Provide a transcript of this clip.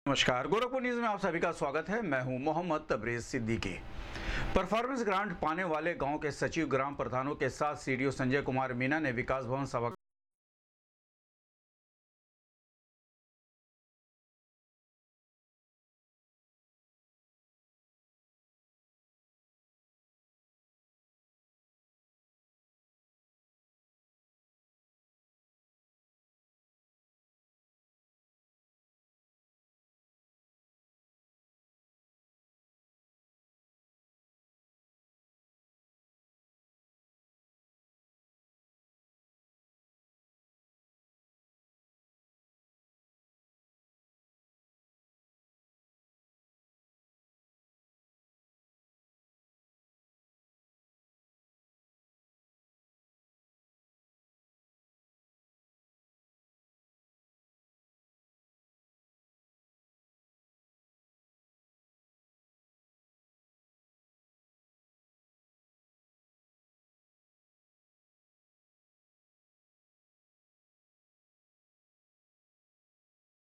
नमस्कार, गोरखपुर न्यूज में आप सभी का स्वागत है। मैं हूं मोहम्मद तबरेज सिद्दीकी। परफॉर्मेंस ग्रांट पाने वाले गांव के सचिव ग्राम प्रधानों के साथ सीडीओ संजय कुमार मीना ने विकास भवन सभा